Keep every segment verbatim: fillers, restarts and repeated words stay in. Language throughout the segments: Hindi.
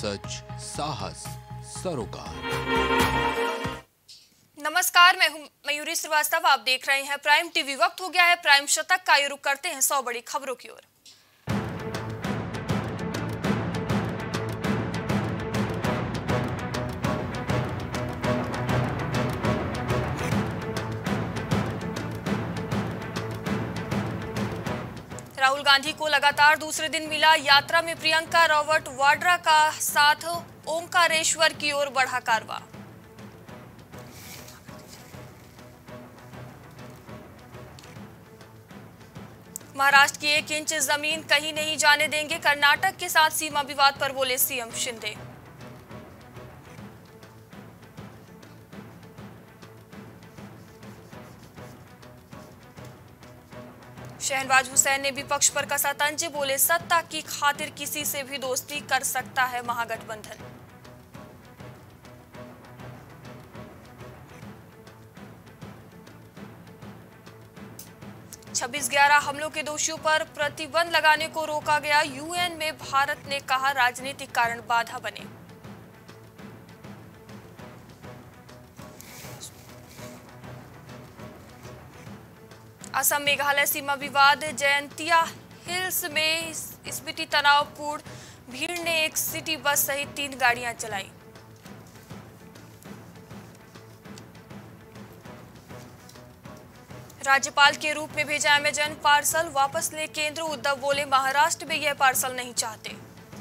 सच, साहस, सरोकार। नमस्कार, मैं हूं मयूरी श्रीवास्तव। आप देख रहे हैं प्राइम टीवी। वक्त हो गया है प्राइम शतक का। ये रुख करते हैं सौ बड़ी खबरों की ओर। राहुल गांधी को लगातार दूसरे दिन मिला यात्रा में प्रियंका रॉबर्ट वाड्रा का साथ। ओंकारेश्वर की ओर बढ़ा कारवां। महाराष्ट्र की एक इंच जमीन कहीं नहीं जाने देंगे। कर्नाटक के साथ सीमा विवाद पर बोले सीएम शिंदे। शहनवाज हुसैन ने विपक्ष पर कसा तंज। बोले सत्ता की खातिर किसी से भी दोस्ती कर सकता है महागठबंधन। छब्बीस ग्यारह हमलों के दोषियों पर प्रतिबंध लगाने को रोका गया। यूएन में भारत ने कहा राजनीतिक कारण बाधा बने। असम मेघालय सीमा विवाद। जयंतिया हिल्स में स्पीति तनावपूर्ण। भीड़ ने एक सिटी बस सहित तीन गाड़ियां चलाई। राज्यपाल के रूप में भेजा अमेजन पार्सल वापस ले केंद्र। उद्धव बोले महाराष्ट्र में यह पार्सल नहीं चाहते।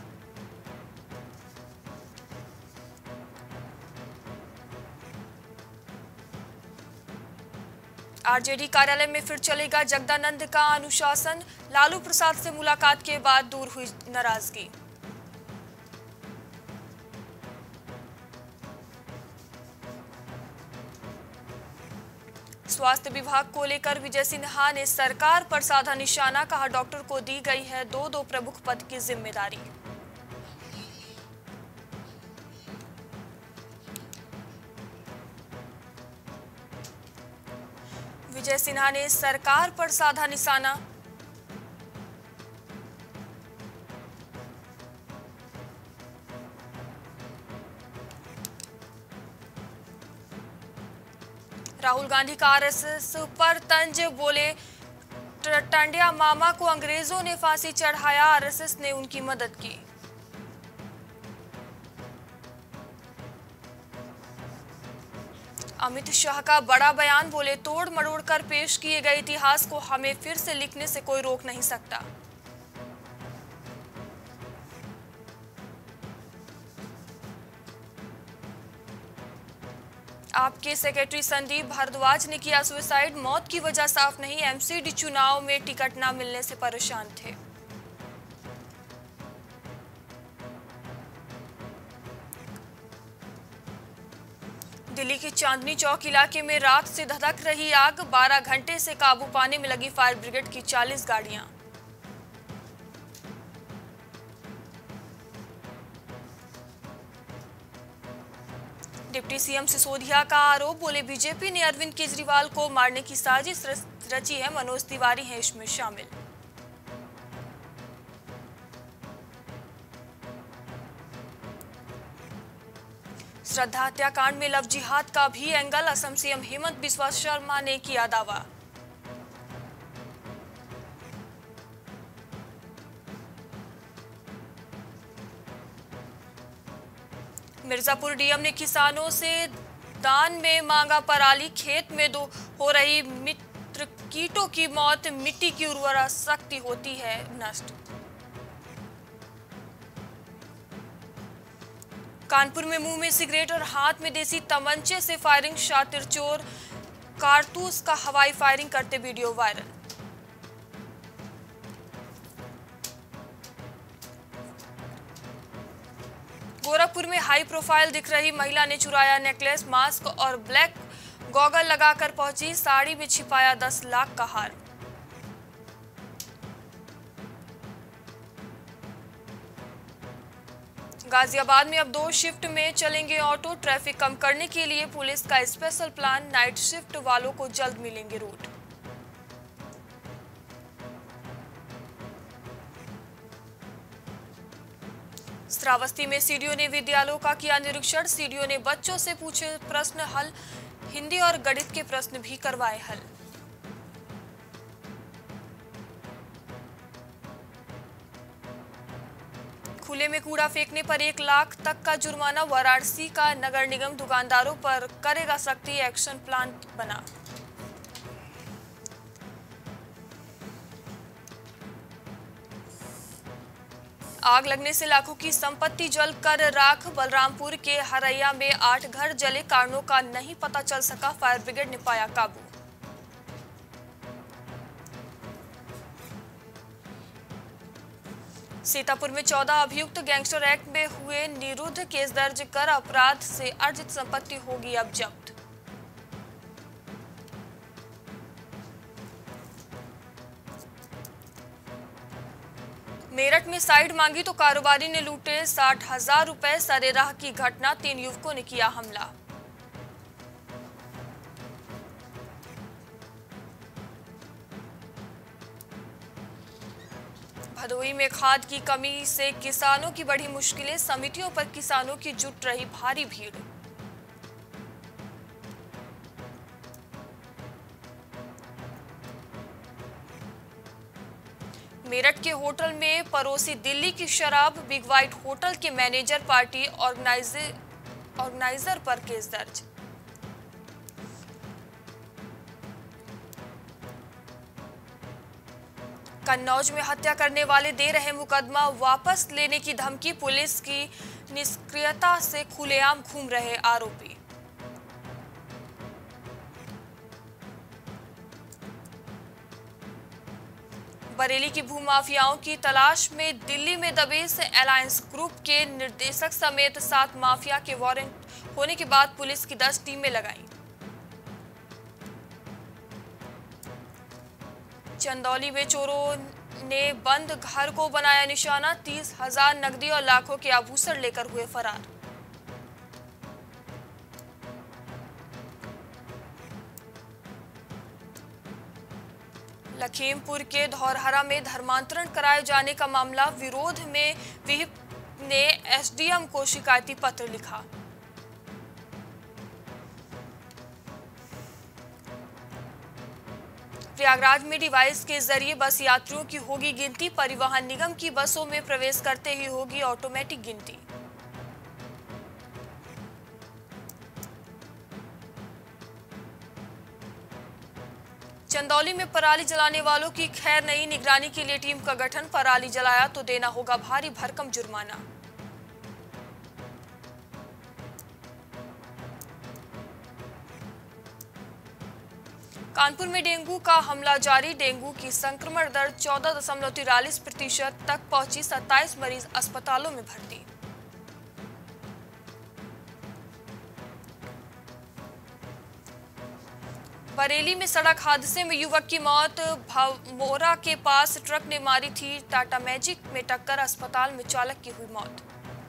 आरजेडी कार्यालय में फिर चलेगा जगदानंद का अनुशासन। लालू प्रसाद से मुलाकात के बाद दूर हुई नाराजगी। स्वास्थ्य विभाग को लेकर विजय सिन्हा ने सरकार पर साधा निशाना। कहा डॉक्टर को दी गई है दो दो प्रमुख पद की जिम्मेदारी। विजय सिन्हा ने सरकार पर साधा निशाना। राहुल गांधी का आरएसएस पर तंज। बोले टंडिया मामा को अंग्रेजों ने फांसी चढ़ाया। आरएसएस ने उनकी मदद की। अमित शाह का बड़ा बयान। बोले तोड़ मरोड़ कर पेश किए गए इतिहास को हमें फिर से लिखने से कोई रोक नहीं सकता। आपके सेक्रेटरी संदीप भारद्वाज ने किया सुसाइड। मौत की वजह साफ नहीं। एमसीडी चुनाव में टिकट न मिलने से परेशान थे। दिल्ली के चांदनी चौक इलाके में रात से धधक रही आग। बारह घंटे से काबू पाने में लगी फायर ब्रिगेड की चालीस गाड़ियां। डिप्टी सीएम सिसोदिया का आरोप। बोले बीजेपी ने अरविंद केजरीवाल को मारने की साजिश रची है। मनोज तिवारी हैं इसमें शामिल। श्रद्धा हत्याकांड में लव जिहाद का भी एंगल। असम सीएम हेमंत बिस्वा शर्मा ने किया दावा। मिर्जापुर डीएम ने किसानों से दान में मांगा पराली। खेत में दो हो रही मित्र कीटों की मौत। मिट्टी की उर्वरा शक्ति होती है नष्ट। कानपुर में मुंह में सिगरेट और हाथ में देसी तमंचे से फायरिंग। शातिर चोर कारतूस का हवाई फायरिंग करते वीडियो वायरल। गोरखपुर में हाई प्रोफाइल दिख रही महिला ने चुराया नेकलेस। मास्क और ब्लैक गॉगल लगाकर पहुंची। साड़ी में छिपाया दस लाख का हार। गाजियाबाद में अब दो शिफ्ट में चलेंगे ऑटो। ट्रैफिक कम करने के लिए पुलिस का स्पेशल प्लान। नाइट शिफ्ट वालों को जल्द मिलेंगे रूट। श्रावस्ती में सीडीओ ने विद्यालयों का किया निरीक्षण। सीडीओ ने बच्चों से पूछे प्रश्न हल, हिंदी और गणित के प्रश्न भी करवाए हल। खुले में कूड़ा फेंकने पर एक लाख तक का जुर्माना। वाराणसी का नगर निगम दुकानदारों पर करेगा सख्ती, एक्शन प्लान बना। आग लगने से लाखों की संपत्ति जलकर राख। बलरामपुर के हरैया में आठ घर जले, कारणों का नहीं पता चल सका, फायर ब्रिगेड ने पाया काबू। सीतापुर में चौदह अभियुक्त गैंगस्टर एक्ट में हुए निरुद्ध, केस दर्ज कर अपराध से अर्जित संपत्ति होगी अब जब्त। मेरठ में साइड मांगी तो कारोबारी ने लूटे साठ हजार रुपए। सरेराह की घटना, तीन युवकों ने किया हमला। भदोही में खाद की कमी से किसानों की बढ़ी मुश्किलें। समितियों पर किसानों की जुट रही भारी भीड़। मेरठ के होटल में परोसी दिल्ली की शराब। बिग वाइट होटल के मैनेजर पार्टी ऑर्गेनाइजर ऑर्गेनाइजर पर केस दर्ज। कन्नौज में हत्या करने वाले दे रहे मुकदमा वापस लेने की धमकी। पुलिस की निष्क्रियता से खुलेआम घूम रहे आरोपी। बरेली की भूमाफियाओं की तलाश में दिल्ली में दबे अलायंस ग्रुप के निर्देशक समेत सात माफिया के वारंट होने के बाद पुलिस की दस टीमें लगाईं। चंदौली में चोरों ने बंद घर को बनाया निशाना। तीस हजार नकदी और लाखों के आभूषण लेकर हुए फरार। लखीमपुर के धौरहरा में धर्मांतरण कराए जाने का मामला। विरोध में विहिप ने एसडीएम को शिकायती पत्र लिखा। प्रयागराज में डिवाइस के जरिए बस यात्रियों की होगी गिनती। परिवहन निगम की बसों में प्रवेश करते ही होगी ऑटोमेटिक गिनती। चंदौली में पराली जलाने वालों की खैर नहीं, निगरानी के लिए टीम का गठन। पराली जलाया तो देना होगा भारी भरकम जुर्माना। कानपुर में डेंगू का हमला जारी। डेंगू की संक्रमण दर चौदह दशमलव तिरालीस प्रतिशत तक पहुंची। सत्ताईस मरीज अस्पतालों में भर्ती। बरेली में सड़क हादसे में युवक की मौत। भमोरा के पास ट्रक ने मारी थी टाटा मैजिक में टक्कर। अस्पताल में चालक की हुई मौत।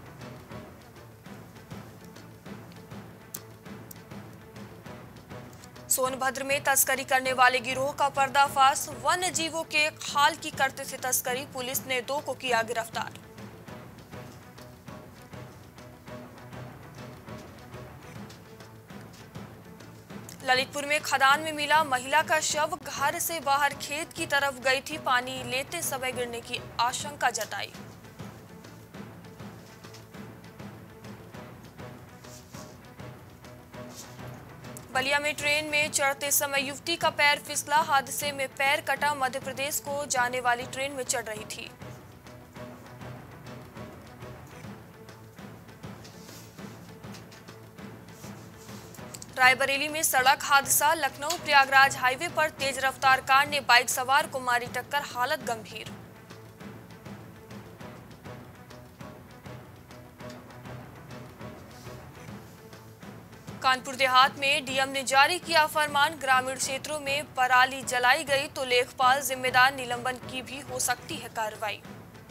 सोनभद्र में तस्करी करने वाले गिरोह का पर्दाफाश। वन्य जीवों के खाल की करते थे तस्करी। पुलिस ने दो को किया गिरफ्तार। ललितपुर में खदान में मिला महिला का शव। घर से बाहर खेत की तरफ गई थी, पानी लेते समय गिरने की आशंका जताई। बलिया में ट्रेन में चढ़ते समय युवती का पैर फिसला। हादसे में पैर कटा। मध्य प्रदेश को जाने वाली ट्रेन में चढ़ रही थी। रायबरेली में सड़क हादसा। लखनऊ प्रयागराज हाईवे पर तेज रफ्तार कार ने बाइक सवार को मारी टक्कर, हालत गंभीर। कानपुर देहात में डीएम ने जारी किया फरमान। ग्रामीण क्षेत्रों में पराली जलाई गई तो लेखपाल जिम्मेदार, निलंबन की भी हो सकती है कार्रवाई।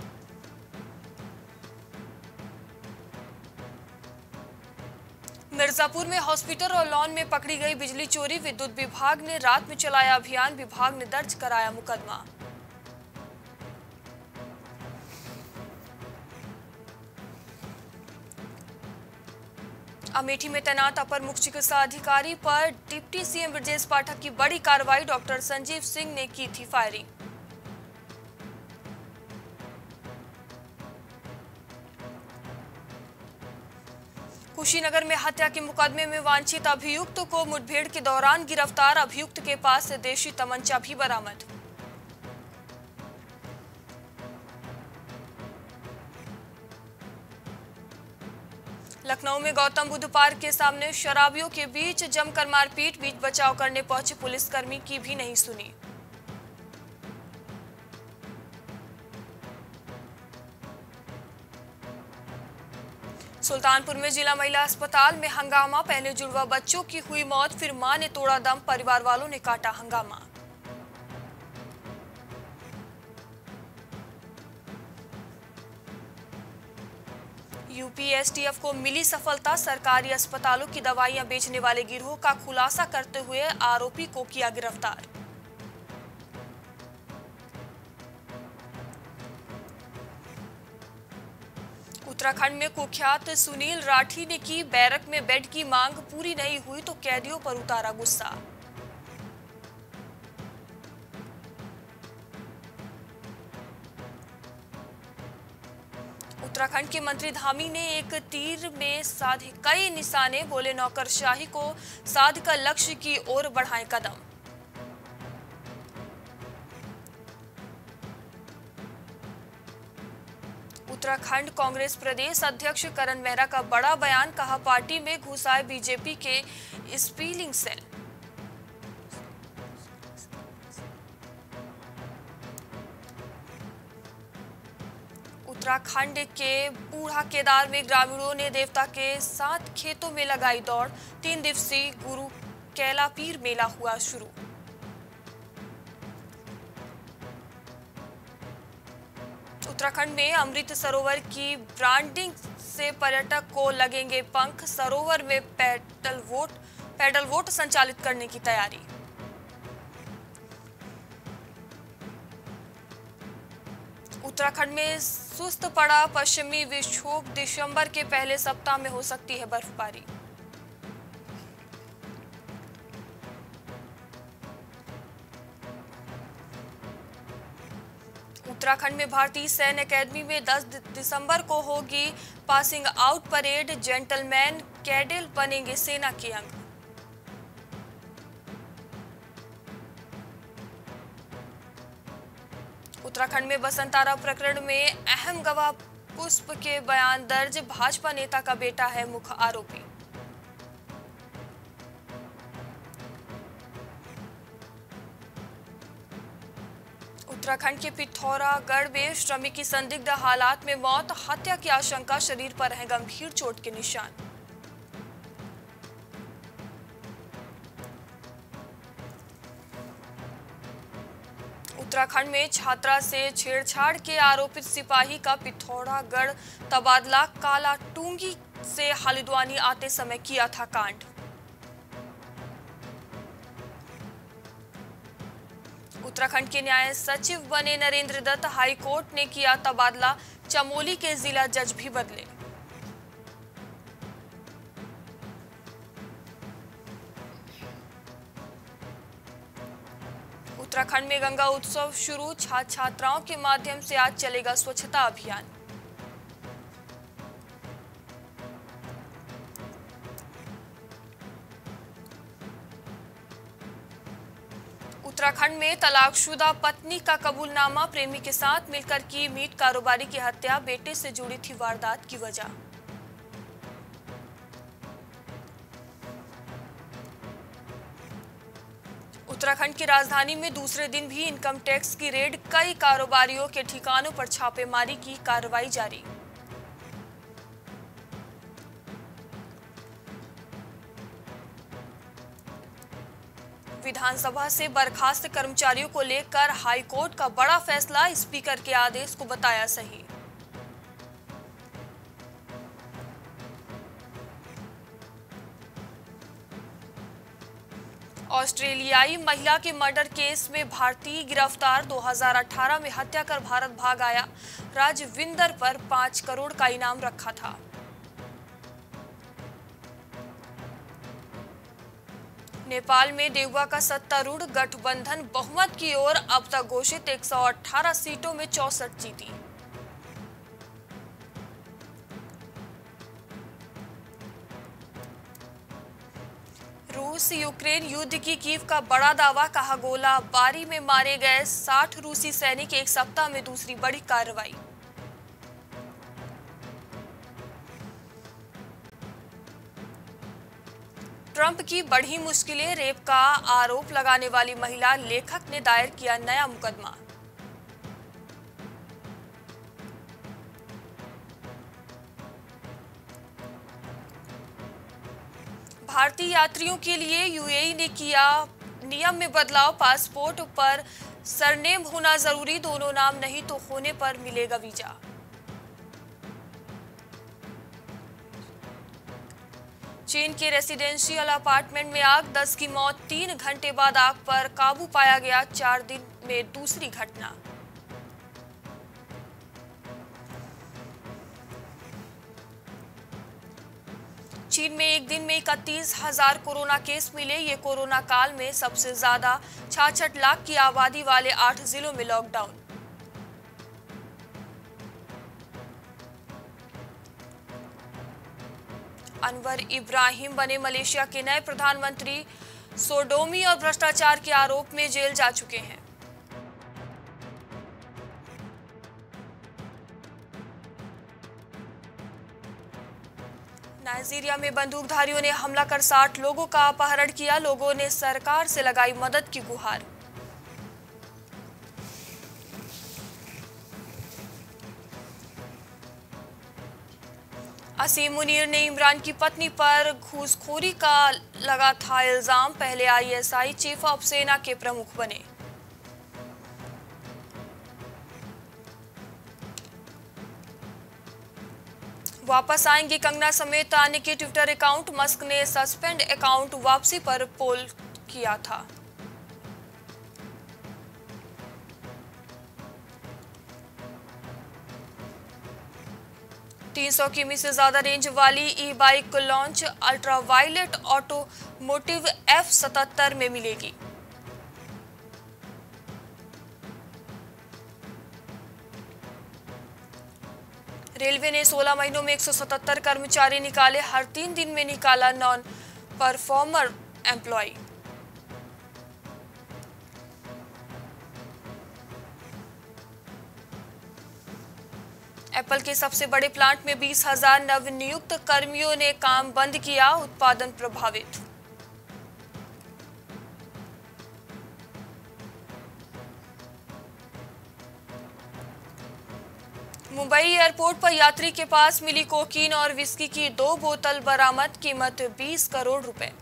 मिर्जापुर में हॉस्पिटल और लॉन में पकड़ी गई बिजली चोरी। विद्युत विभाग ने रात में चलाया अभियान। विभाग ने दर्ज कराया मुकदमा। अमेठी में तैनात अपर मुख्य चिकित्सा अधिकारी पर डिप्टी सीएम ब्रजेश पाठक की बड़ी कार्रवाई, डॉक्टर संजीव सिंह ने की थी फायरिंग। कुशीनगर में हत्या के मुकदमे में वांछित अभियुक्त को मुठभेड़ के दौरान गिरफ्तार, अभियुक्त के पास से देशी तमंचा भी बरामद। लखनऊ में गौतम बुद्ध पार्क के सामने शराबियों के बीच जमकर मारपीट, बीच बचाव करने पहुंचे पुलिसकर्मी की भी नहीं सुनी। सुल्तानपुर में जिला महिला अस्पताल में हंगामा, पहले जुड़वा बच्चों की हुई मौत, फिर मां ने तोड़ा दम, परिवार वालों ने काटा हंगामा। यूपी एसटीएफ को मिली सफलता, सरकारी अस्पतालों की दवाइयां बेचने वाले गिरोह का खुलासा करते हुए आरोपी को किया गिरफ्तार। उत्तराखंड में कुख्यात सुनील राठी ने की बैरक में बेड की मांग, पूरी नहीं हुई तो कैदियों पर उतारा गुस्सा। उत्तराखंड के मंत्री धामी ने एक तीर में साधे कई निशाने, बोले नौकरशाही को साध कर लक्ष्य की ओर बढ़ाएं कदम। उत्तराखंड कांग्रेस प्रदेश अध्यक्ष करण मेहरा का बड़ा बयान, कहा पार्टी में घुसाए बीजेपी के स्पीलिंग सेल। उत्तराखंड के बूढ़ा केदार में ग्रामीणों ने देवता के साथ खेतों में लगाई दौड़, तीन दिवसीय गुरु कैलापीर मेला हुआ शुरू। उत्तराखंड में अमृत सरोवर की ब्रांडिंग से पर्यटक को लगेंगे पंख, सरोवर में पैडल वोट पैडल वोट संचालित करने की तैयारी। उत्तराखंड में सुस्त पड़ा पश्चिमी विक्षोभ, दिसंबर के पहले सप्ताह में हो सकती है बर्फबारी। उत्तराखंड में भारतीय सैन्य अकेडमी में दस दिसंबर को होगी passing out parade, gentleman cadet बनेंगे सेना के अंग। उत्तराखंड में बसंतारा प्रकरण में अहम गवाह पुष्प के बयान दर्ज, भाजपा नेता का बेटा है मुख्य आरोपी। उत्तराखंड के पिथौरागढ़ में श्रमिक की संदिग्ध हालात में मौत, हत्या की आशंका, शरीर पर है गंभीर चोट के निशान। उत्तराखंड में छात्रा से छेड़छाड़ के आरोपित सिपाही का पिथौरागढ़ तबादला, कालाटूंगी से हल्द्वानी आते समय किया था कांड। उत्तराखंड के न्याय सचिव बने नरेंद्र दत्त, हाईकोर्ट ने किया तबादला, चमोली के जिला जज भी बदले। उत्तराखंड में गंगा उत्सव शुरू, छात्र छात्राओं के माध्यम से आज चलेगा स्वच्छता अभियान। उत्तराखंड में तलाकशुदा पत्नी का कबूलनामा, प्रेमी के साथ मिलकर की मीट कारोबारी की हत्या, बेटे से जुड़ी थी वारदात की वजह। उत्तराखंड की राजधानी में दूसरे दिन भी इनकम टैक्स की रेड, कई कारोबारियों के ठिकानों पर छापेमारी की कार्रवाई जारी। विधानसभा से बर्खास्त कर्मचारियों को लेकर हाईकोर्ट का बड़ा फैसला, स्पीकर के आदेश को बताया सही। ऑस्ट्रेलियाई महिला के मर्डर केस में भारतीय गिरफ्तार, दो हज़ार अठारह में हत्या कर भारत भाग आया, राजविंदर पर पांच करोड़ का इनाम रखा था। नेपाल में देउबा का सत्तारूढ़ गठबंधन बहुमत की ओर, अब तक घोषित एक सौ अठारह सीटों में चौसठ जीती। रूस यूक्रेन युद्ध की कीव का बड़ा दावा, कहा गोला बारी में मारे गए साठ रूसी सैनिक, एक सप्ताह में दूसरी बड़ी कार्रवाई। ट्रंप की बढ़ी मुश्किलें, रेप का आरोप लगाने वाली महिला लेखक ने दायर किया नया मुकदमा। भारतीय यात्रियों के लिए यूएई ने किया नियम में बदलाव, पासपोर्ट पर सरनेम होना जरूरी, दोनों नाम नहीं तो होने पर मिलेगा वीजा। चीन के रेसिडेंशियल अपार्टमेंट में आग, दस की मौत, तीन घंटे बाद आग पर काबू पाया गया, चार दिन में दूसरी घटना। चीन में एक दिन में इकतीस हजार कोरोना केस मिले, ये कोरोना काल में सबसे ज्यादा। छियासठ लाख की आबादी वाले आठ जिलों में लॉकडाउन। अनवर इब्राहिम बने मलेशिया के नए प्रधानमंत्री, सोडोमी और भ्रष्टाचार के आरोप में जेल जा चुके हैं। नाइजीरिया में बंदूकधारियों ने हमला कर साठ लोगों का अपहरण किया, लोगों ने सरकार से लगाई मदद की गुहार। असीम मुनीर ने इमरान की पत्नी पर घूसखोरी का लगा था इल्जाम, पहले आईएसआई चीफ ऑफ सेना के प्रमुख बने। वापस आएंगे कंगना समेत अन्य के ट्विटर अकाउंट, मस्क ने सस्पेंड अकाउंट वापसी पर पोल किया था। तीन सौ किमी से ज्यादा रेंज वाली e bike launch, Ultraviolette Automotive F सतहत्तर में मिलेगी। रेलवे ने सोलह महीनों में एक सौ सतहत्तर कर्मचारी निकाले, हर तीन दिन में निकाला नॉन परफॉर्मर एम्प्लॉय। एप्पल के सबसे बड़े प्लांट में बीस हजार नवनियुक्त कर्मियों ने काम बंद किया, उत्पादन प्रभावित। मुंबई एयरपोर्ट पर यात्री के पास मिली कोकीन और विस्की की दो बोतल बरामद, कीमत बीस करोड़ रुपए।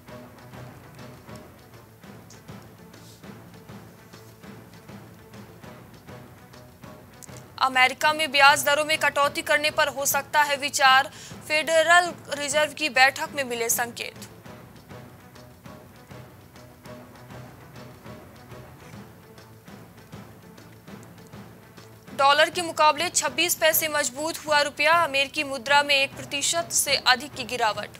अमेरिका में ब्याज दरों में कटौती करने पर हो सकता है विचार, फेडरल रिजर्व की बैठक में मिले संकेत। डॉलर के मुकाबले छब्बीस पैसे मजबूत हुआ रुपया, अमेरिकी मुद्रा में एक प्रतिशत से अधिक की गिरावट।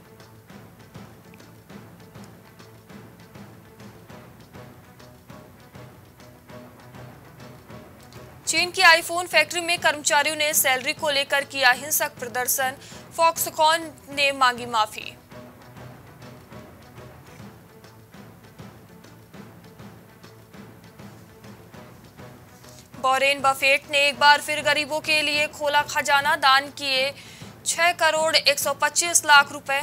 चीन की आईफोन फैक्ट्री में कर्मचारियों ने सैलरी को लेकर किया हिंसक प्रदर्शन, फॉक्सकॉन ने मांगी माफी। वॉरेन बफेट ने एक बार फिर गरीबों के लिए खोला खजाना, दान किए छह करोड़ एक सौ पच्चीस लाख रुपए।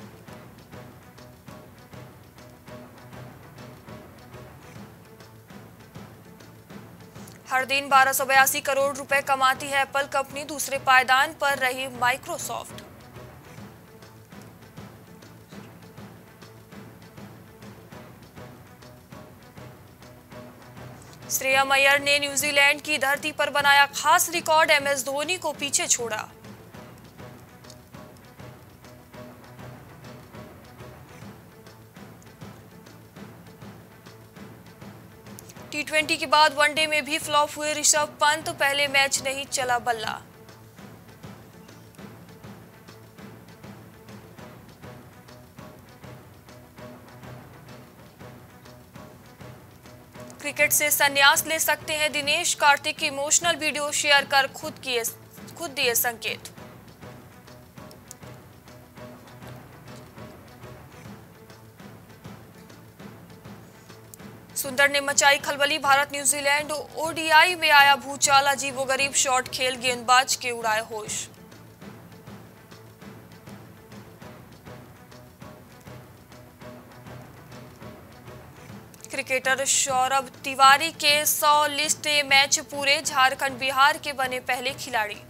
हर दिन बारह सौ बयासी करोड़ रुपए कमाती है एप्पल कंपनी, दूसरे पायदान पर रही माइक्रोसॉफ्ट। श्रेया अय्यर ने न्यूजीलैंड की धरती पर बनाया खास रिकॉर्ड, एम एस धोनी को पीछे छोड़ा। टी ट्वेंटी के बाद वनडे में भी फ्लॉप हुए ऋषभ पंत, पहले मैच नहीं चला बल्ला। क्रिकेट से संन्यास ले सकते हैं Dinesh Karthik. Emotional video share कर खुद किए खुद दिए संकेत। सुंदर ने मचाई खलबली। भारत न्यूजीलैंड ओडीआई में आया भूचाल। अजीबोगरीब शॉट खेल गेंदबाज के उड़ाए होश। क्रिकेटर सौरभ तिवारी के सौ लिस्ट मैच पूरे। झारखंड बिहार के बने पहले खिलाड़ी।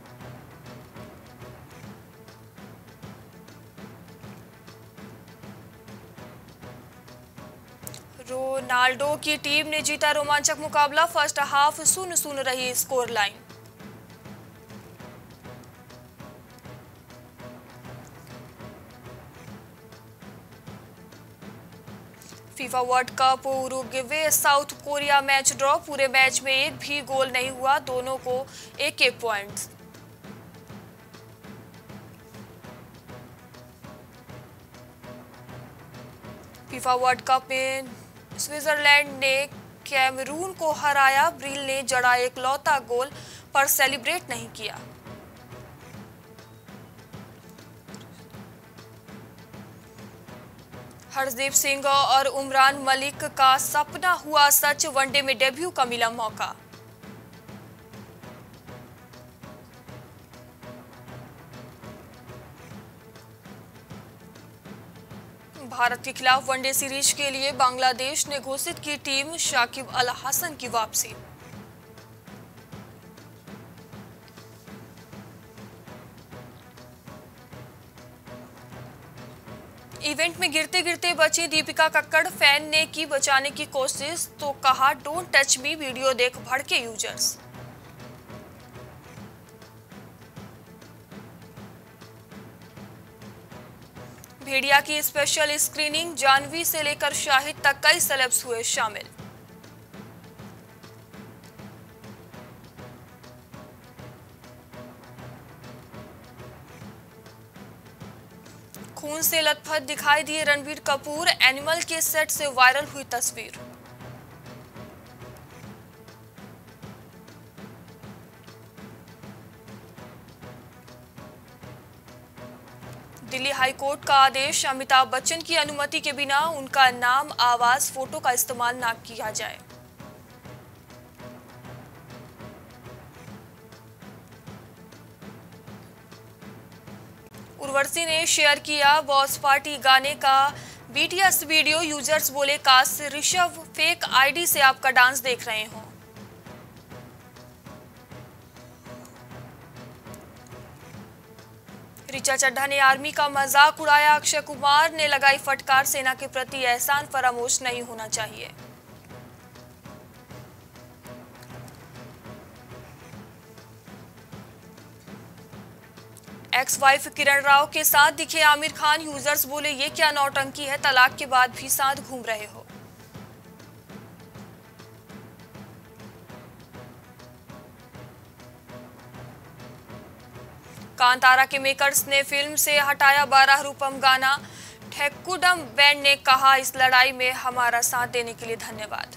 रोनाल्डो की टीम ने जीता रोमांचक मुकाबला। फर्स्ट हाफ शून्य शून्य रही score line. FIFA World Cup Uruguay South Korea match draw. पूरे मैच में एक भी गोल नहीं हुआ। दोनों को एक एक पॉइंट्स। फीफा वर्ल्ड कप में स्विट्जरलैंड ने कैमरून को हराया। ब्रिल ने जड़ा एक लौता गोल पर सेलिब्रेट नहीं किया। हरदीप सिंह और उमरान मलिक का सपना हुआ सच। वनडे में डेब्यू का मिला मौका। भारत के खिलाफ वनडे सीरीज के लिए बांग्लादेश ने घोषित की टीम। शाकिब अल हसन की वापसी। इवेंट में गिरते गिरते बची दीपिका कक्कड़। फैन ने की बचाने की कोशिश तो कहा डोंट टच मी। वीडियो देख भड़के यूजर्स। भेड़िया की स्पेशल स्क्रीनिंग। जानवी से लेकर शाहिद तक कई सेलेब्स हुए शामिल। खून से लथपथ दिखाई दिए रणबीर कपूर। एनिमल के सेट से वायरल हुई तस्वीर। दिल्ली हाईकोर्ट का आदेश। अमिताभ बच्चन की अनुमति के बिना उनका नाम, आवाज, फोटो का इस्तेमाल न किया जाए। उर्वशी ने शेयर किया बॉस पार्टी गाने का बीटीएस वीडियो। यूजर्स बोले काश ऋषभ फेक आईडी से आपका डांस देख रहे हो। ऋचा चड्ढा ने आर्मी का मजाक उड़ाया। अक्षय कुमार ने लगाई फटकार। सेना के प्रति एहसान फरामोश नहीं होना चाहिए। एक्स वाइफ किरण राव के साथ दिखे आमिर खान। यूजर्स बोले ये क्या नौटंकी है। तलाक के बाद भी साथ घूम रहे हो। कांतारा के मेकर्स ने फिल्म से हटाया बारह रूपम गाना। ठेक्कुडम बैंड ने कहा इस लड़ाई में हमारा साथ देने के लिए धन्यवाद।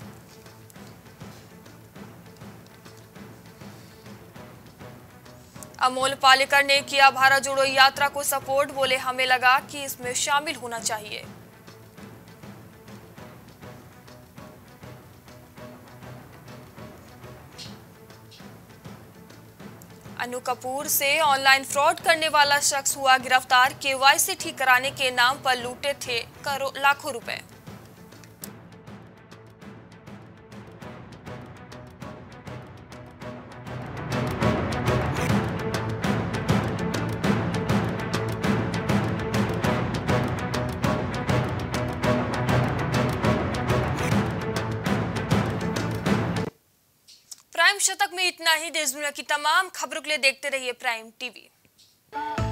अमोल पालेकर ने किया भारत जोड़ो यात्रा को सपोर्ट। बोले हमें लगा कि इसमें शामिल होना चाहिए। अनु कपूर से ऑनलाइन फ्रॉड करने वाला शख्स हुआ गिरफ्तार। केवाईसी ठीक कराने के नाम पर लूटे थे करोड़ लाखों रुपए। प्राइम शतक में इतना ही। देश दुनिया की तमाम खबरों के लिए देखते रहिए प्राइम टीवी।